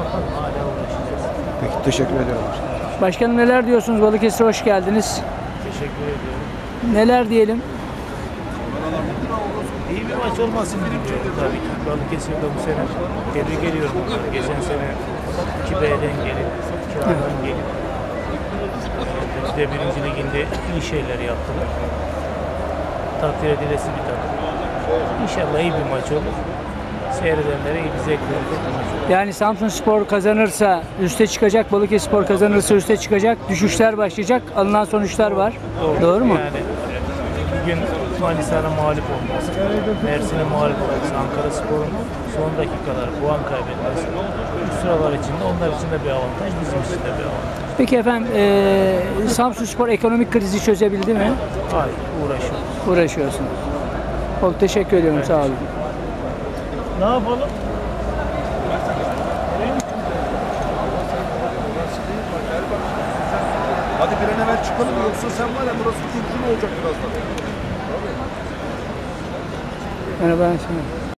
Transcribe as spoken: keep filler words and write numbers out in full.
bakalım, hala uğraşacağız. Peki, teşekkür ediyorum. Başkanım neler diyorsunuz? Balıkesir'e hoş geldiniz. Teşekkür ediyorum. Neler diyelim? İyi bir maç olmasını diliyorum tabii ki. Balıkesir'de bu sene tebrik ediyorum onları. Geçen sene iki B'den gelip, iki A'dan gelip biz de birinci liginde iyi şeyler yaptılar. Takdir edilesi bir takım. İnşallah iyi bir maç olur. Seyredenlere iyi bir zevk verecek bir maç olur. Yani Samsunspor kazanırsa üste çıkacak, Balıkesirspor kazanırsa üste çıkacak, düşüşler başlayacak, alınan sonuçlar var. Doğru, Doğru mu? Yani bugün Manisa'na mağlup olması, Mersin'e mağlup olması, Ankara Spor'un son dakikalar puan kaybetmesi, bu sıralar için de onlar için de bir avantaj, bizim için de bir avantaj. Peki efendim, e, Samsunspor ekonomik krizi çözebildi mi? Hayır, uğraşıyoruz. Uğraşıyorsun. Çok teşekkür ediyorum, Evet. sağ olun. Ne yapalım? Hadi bir an evvel çıkalım, yoksa sen var ya, burası kurşun olacak birazdan. Merhaba.